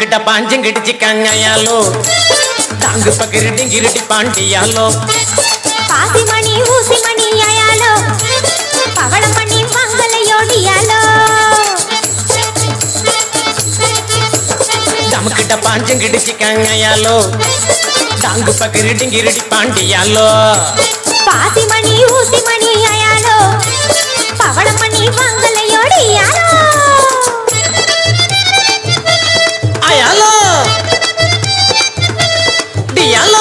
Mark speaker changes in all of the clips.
Speaker 1: டமுக்கிட்ட பாஞ்சங்கிடிச்சிக்காங்கயாலோ தாங்கு பகிரிடி கிரிடி பாண்டியாலோ
Speaker 2: பாசி மணி ஊசி மணி ஆயாலோ பவளம் மணி மங்களையோடியாலோ
Speaker 1: டமுக்கிட்ட பாஞ்சங்கிடிச்சிக்காங்கயாலோ தாங்கு பகிரிடி கிரிடி பாண்டியாலோ
Speaker 2: பாசி மணி ஊசி மணி ஆயாலோ பவளம் மணி மங்களையோடியாலோ
Speaker 1: ஆயாலோ டியாலோ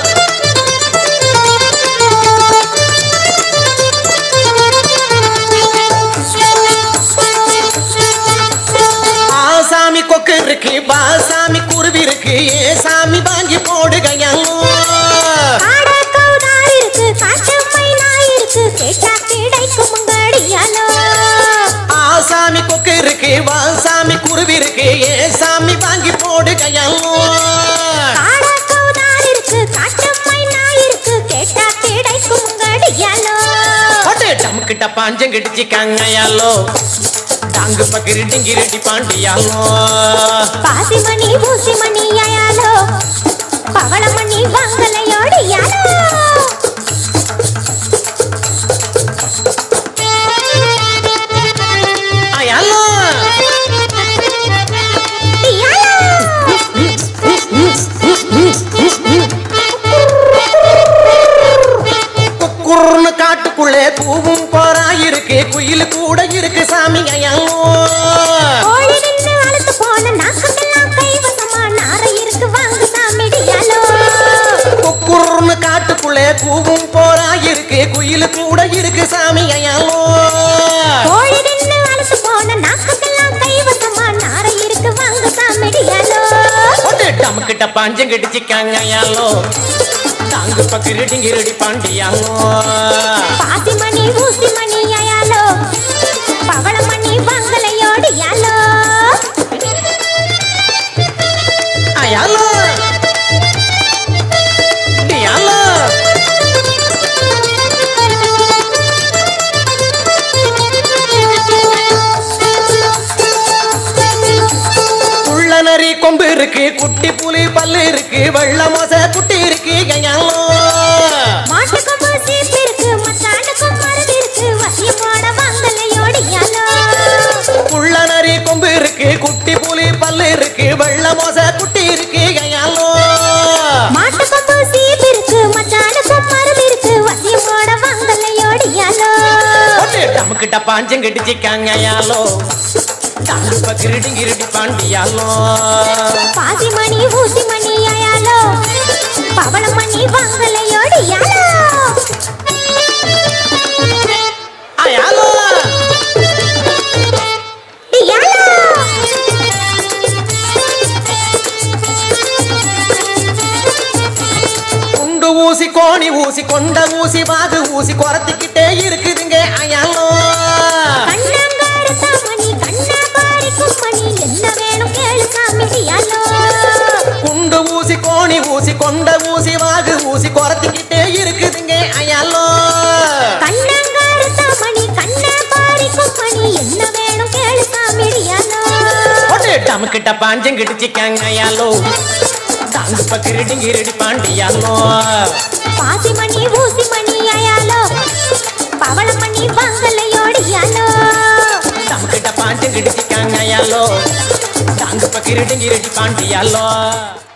Speaker 1: ஆசாமி கொக்கு இருக்கு பாசாமி குருவி இருக்கு ஏ சாமி வாங்கி போடுகையாலோ
Speaker 2: ஆட கௌதாரி இருக்கு காட்டு மைனா இருக்கு கேட்டா கிடைக்கும் மங்கடியாலோ
Speaker 1: ஆசாமி கொக்கு இருக்கு பாசாமி குருவி இருக்கு ஏ சாமி வாங்கி போடுகையாலோ
Speaker 2: ஆட கௌதாரி இருக்கு காட்டு மைனா இருக்கு கேட்டா கிடைக்கும் மங்கடியாலோ
Speaker 1: ஒடே டமுக்கிட்ட பாஞ்சங்கிடிச்சிக்காங்கயாலோ தாங்கு பகிரிடி கிரிடி பாண்டியாலோ
Speaker 2: பாசி மணி ஊசி மணி ஆயாலோ பவளம் மணி மங்களையோடியாலோ
Speaker 1: ஆயாலோ குக்குர்னு காட்டுக்குள்ளே பூவும் போரா இருக்கு குயில் கூட இருக்கு சாமி ஐயாலோ
Speaker 2: கோழி நின்னு அழுத்து போன நாக்கெல்லாம் கைவசமா நார இருக்கு வாங்கு சாமிடியாலோ
Speaker 1: குக்குர்னு காட்டுக்குள்ளே பூவும் போரா இருக்கு குயில் கூட இருக்கு சாமி ஐயாலோ
Speaker 2: கோழி நின்னு அழுத்து போன நாக்கெல்லாம் கைவசமா நார இருக்கு வாங்கு சாமிடியாலோ
Speaker 1: ஒடே டமுக்கிட்ட பாஞ்சங்கிடிச்சிக்காங்க ஐயாலோ தாங்கு பகிரிடி கிரிடி பாண்டியாலோ
Speaker 2: பாசி மணி ஊசி மணி ஆயாலோ பவளம் மணி மங்களையோடியாலோ
Speaker 1: ஆயாலோ டியாலோ நரி கொம்பு இருக்கு குட்டி புலி பல்லு இருக்கு வெள்ள மோச குட்டி இருக்கு ஐயாலோ
Speaker 2: மாட்டு கொம்பு சீப்பு இருக்கு மச்சாண்டு கொம்பு இருக்கு வசியமோட மங்களையோடியாலோ
Speaker 1: புள்ள நரி கொம்பு இருக்கு குட்டி புலி பல்லு இருக்கு வெள்ள மோச குட்டி இருக்கு ஐயாலோ
Speaker 2: மாட்டு கொம்பு சீப்பு இருக்கு மச்சாண்டு கொம்பு இருக்கு வசியமோட மங்களையோடியாலோ
Speaker 1: ஒடே டமுக்கிட்ட பாஞ்சங்கிடிச்சிக்காங்க ஐயாலோ தாங்கு பகிரிடி கிரிடி பாண்டியாலோ
Speaker 2: பாசி மணி ஊசி மணி ஆயாலோ பவளம் மணி மங்களையோடியாலோ
Speaker 1: ஆயாலோ
Speaker 2: டியாலோ
Speaker 1: குண்டு ஊசி கோணி ஊசி கொண்ட ஊசி வாது ஊசி குறத்திக்கிட்டே இருக்குதுங்க ஐயாலோ
Speaker 2: கண்ணங்காரு சாமணி கண்ணா பாரி கும்மணி என்ன வேணும் கேளு சாமிடியாலோ
Speaker 1: குண்டு ஊசி கோணி ஊசி கொண்ட ஊசி வாகு ஊசி குறத்திக்கிட்டே இருக்குதுங்க ஐயாலோ
Speaker 2: கண்ணங்காரு சாமணி கண்ணா பாரி கும்மணி என்ன வேணும் கேளு சாமிடியாலோ
Speaker 1: ஒடே டமுக்கிட்ட பாஞ்சங்கிடிச்சிக்காங்க ஐயாலோ தாங்கு பகிரிடி கிரிடி பாண்டியாலோ
Speaker 2: பாசி மணி ஊசி மணி ஆயாலோ பவளம் மணி மங்களையோடியாலோ
Speaker 1: டமுக்கிட்ட பாஞ்சங்கிடிச்சிக்காங்க ஐயாலோ தாங்கு பகிரிடி கிரிடி பாண்டியாலோ